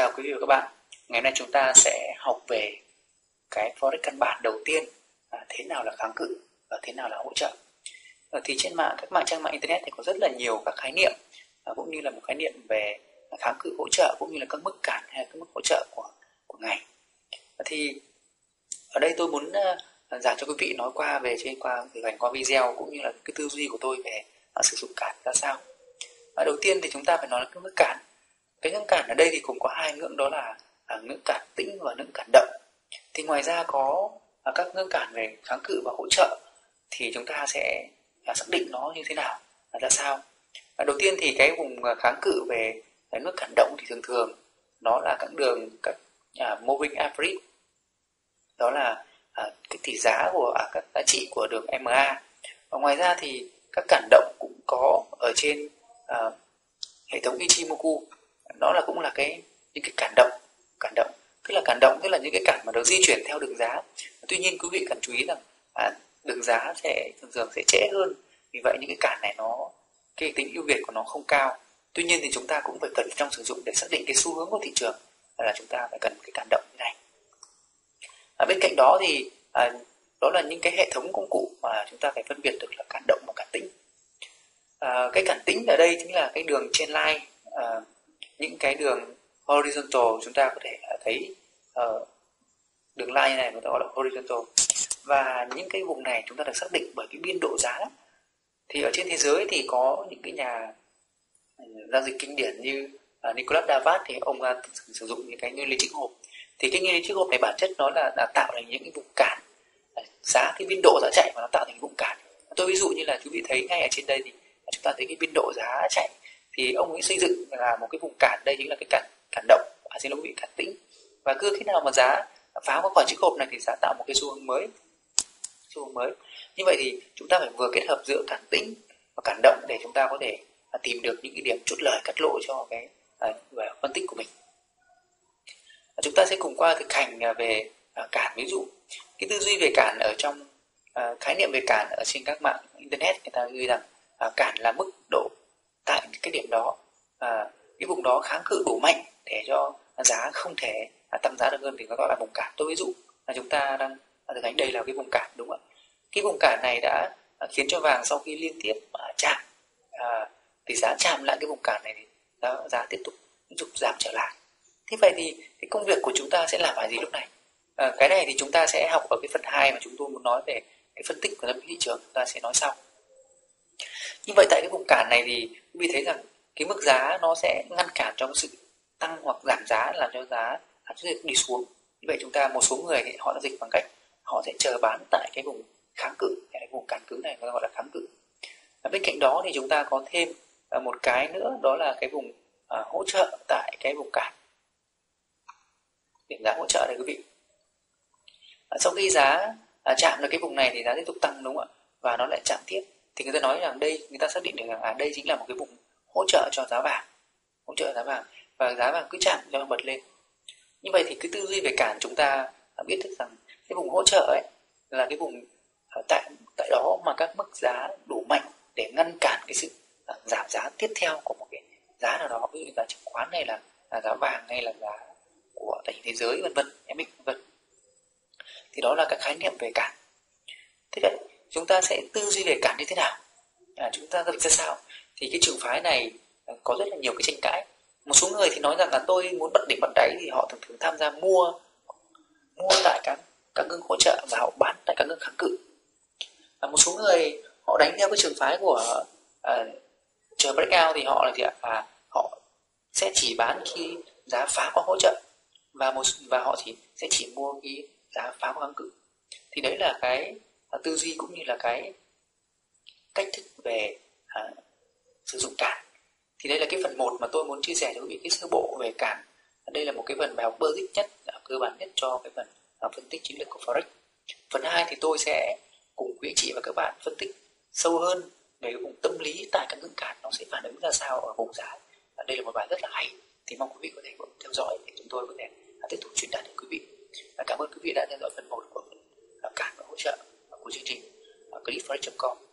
chào quý vị và các bạn. Ngày nay chúng ta sẽ học về cái Forex căn bản đầu tiên, thế nào là kháng cự và thế nào là hỗ trợ. Thì trên các trang mạng internet thì có rất là nhiều các khái niệm, cũng như là một khái niệm về kháng cự, hỗ trợ, cũng như là các mức cản hay các mức hỗ trợ của ngày. Thì ở đây tôi muốn giảng cho quý vị nói qua thực hành qua video, cũng như là cái tư duy của tôi về sử dụng cản ra sao. Đầu tiên thì chúng ta phải nói là cái ngưỡng cản. Cái ngưỡng cản ở đây thì cũng có hai ngưỡng, đó là ngưỡng cản tĩnh và ngưỡng cản động. Thì ngoài ra có các ngưỡng cản về kháng cự và hỗ trợ, thì chúng ta sẽ xác định nó như thế nào, ra sao. Đầu tiên thì cái vùng kháng cự về ngưỡng cản động thì thường nó là các đường moving average, đó là cái tỷ giá của các giá trị của đường MA. Và ngoài ra thì các cản động cũng có ở trên hệ thống Ichimoku, đó cũng là những cái cản động, tức là những cái cản mà được di chuyển theo đường giá. Tuy nhiên quý vị cần chú ý rằng đường giá thường sẽ trễ hơn, vì vậy những cái cản này cái tính ưu việt của nó không cao. Tuy nhiên thì chúng ta cũng phải cẩn trọng sử dụng để xác định cái xu hướng của thị trường, là chúng ta phải cần cái cản động như này. Bên cạnh đó thì đó là những cái hệ thống công cụ mà chúng ta phải phân biệt được là cản động và cản tĩnh. Cái cản tĩnh ở đây chính là cái đường trên line, những cái đường horizontal chúng ta có thể thấy đường line này, người ta gọi là horizontal, và những cái vùng này chúng ta được xác định bởi cái biên độ giá. Thì ở trên thế giới thì có những cái nhà giao dịch kinh điển như Nicolas Davat, thì ông sử dụng những cái nguyên lý trích hộp. Thì cái nguyên lý trích hộp này bản chất nó là tạo thành những cái vùng cản giá, cái biên độ giá chạy mà nó tạo thành vùng cản. Tôi ví dụ như là quý vị thấy ngay ở trên đây thì chúng ta thấy cái biên độ giá chạy, thì ông ấy xây dựng là một cái vùng cản, đây chính là cái cản động, xin lỗi quý vị, cản tĩnh. Và cứ khi nào mà giá phá qua khỏi chiếc hộp này thì giá tạo một cái xu hướng mới. Như vậy thì chúng ta phải vừa kết hợp giữa cản tĩnh và cản động để chúng ta có thể tìm được những cái điểm chốt lời cắt lỗ cho cái phân tích của mình. Chúng ta sẽ cùng qua thực hành về cản. Ví dụ cái tư duy về cản ở trong khái niệm về cản ở trên các mạng internet, người ta ghi rằng cản là mức độ tại cái điểm đó, cái vùng đó kháng cự đủ mạnh để cho giá không thể tăng giá được hơn, thì nó gọi là vùng cản. Tôi ví dụ là chúng ta đang thực hành, đây là cái vùng cản, đúng không ạ? Cái vùng cản này đã khiến cho vàng sau khi liên tiếp chạm thì giá chạm lại cái vùng cản này thì giá tiếp tục giảm trở lại. Thế vậy thì cái công việc của chúng ta sẽ làm phải gì lúc này? Cái này thì chúng ta sẽ học ở cái phần 2 mà chúng tôi muốn nói về cái phân tích của tâm lý thị trường, chúng ta sẽ nói sau. Như vậy tại cái vùng cản này thì quý vị thấy rằng cái mức giá nó sẽ ngăn cản cho sự tăng hoặc giảm giá, làm cho giá đi xuống. Như vậy một số người thì họ đã dịch bằng cách họ sẽ chờ bán tại cái vùng kháng cự, cái vùng cản cứng này gọi là kháng cự. Bên cạnh đó thì chúng ta có thêm một cái nữa, đó là cái vùng hỗ trợ tại cái vùng cản. Điểm giá hỗ trợ này quý vị, sau khi giá chạm được cái vùng này thì giá tiếp tục tăng, đúng không ạ? Và nó lại chạm tiếp, thì người ta nói rằng đây, người ta xác định được rằng đây chính là một cái vùng hỗ trợ cho giá vàng, và giá vàng cứ chạm cho nó bật lên. Như vậy thì cái tư duy về cản chúng ta biết được rằng cái vùng hỗ trợ ấy là cái vùng tại đó mà các mức giá đủ mạnh để ngăn cản cái sự giảm giá tiếp theo của một cái giá nào đó, ví dụ giá chứng khoán hay là giá vàng hay là giá của tài chính thế giới, vân vân, vân. Thì đó là các khái niệm về cản. Thế vậy chúng ta sẽ tư duy về cản như thế nào? Chúng ta giao dịch ra sao? Thì cái trường phái này có rất là nhiều cái tranh cãi. Một số người thì nói rằng là tôi muốn bật đỉnh bật đáy, thì họ thường tham gia mua tại các ngưỡng hỗ trợ và họ bán tại các ngưỡng kháng cự. Một số người họ đánh theo cái trường phái của chờ breakout, thì họ họ sẽ chỉ bán khi giá phá qua hỗ trợ, và họ sẽ chỉ mua cái giá phá qua kháng cự. Thì đấy là cái tư duy cũng như là cái cách thức về sử dụng cản. Thì đây là cái phần 1 mà tôi muốn chia sẻ cho quý vị, cái sơ bộ về cản. Đây là một cái phần bài học basic nhất, cơ bản nhất cho cái phần phân tích chiến lược của Forex. Phần 2 thì tôi sẽ cùng quý chị và các bạn phân tích sâu hơn về cái vùng tâm lý tại các ngưỡng cản, nó sẽ phản ứng ra sao ở vùng giá. Đây là một bài rất là hay, thì mong quý vị có thể theo dõi để chúng tôi có thể tiếp tục truyền đạt đến quý vị. Cảm ơn quý vị đã theo dõi phần 1 của cản và hỗ trợ của chương trình clickforex.com.